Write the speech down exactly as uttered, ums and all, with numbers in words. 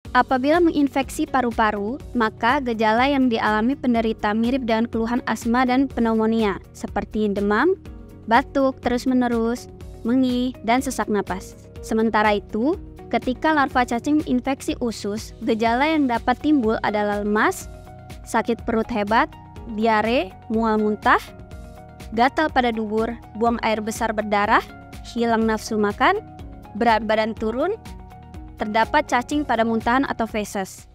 Apabila menginfeksi paru-paru, maka gejala yang dialami penderita mirip dengan keluhan asma dan pneumonia, seperti demam, batuk terus-menerus, mengih, dan sesak napas. Sementara itu, ketika larva cacing infeksi usus, gejala yang dapat timbul adalah lemas, sakit perut hebat, diare, mual muntah, gatal pada dubur, buang air besar berdarah, hilang nafsu makan, berat badan turun, terdapat cacing pada muntahan atau feses.